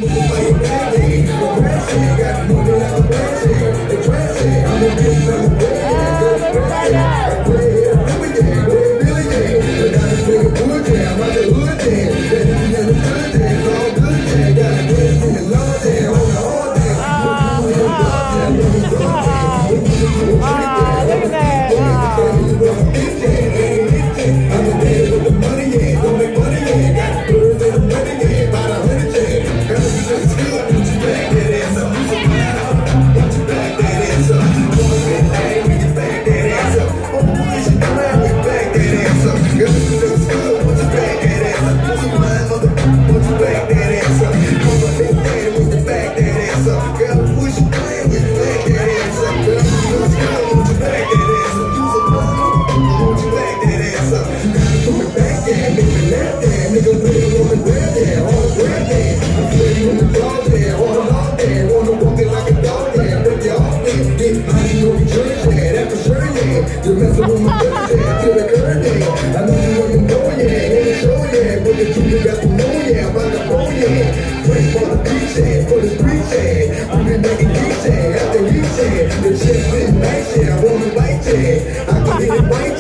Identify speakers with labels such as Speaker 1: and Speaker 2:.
Speaker 1: You messing with my birthday, I feel like earning. I know you want to know, yeah, ain't show, yeah. But the truth you got to know, yeah, about the phone, yeah. Pray for the beach, yeah, for the streets, yeah. We been making geeks, yeah, after weeks, yeah. The shit's been nice, yeah, I want to light, yeah. I can hit it right.